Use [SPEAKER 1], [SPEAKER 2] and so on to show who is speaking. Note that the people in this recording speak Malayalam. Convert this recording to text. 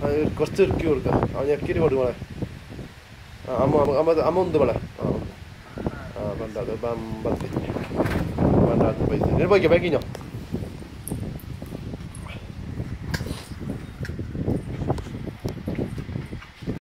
[SPEAKER 1] കുറച്ച് ഇറക്കി കൊടുക്കുക. അവൻ ഞെക്കിട്ട് കൊടുക്കണേ. അമ്മ ഉണ്ട് ഇവിടെ. വേണ്ട അത് 50 വേണ്ട പൈസ പോയിക്കോ ബാക്കിഞ്ഞോ.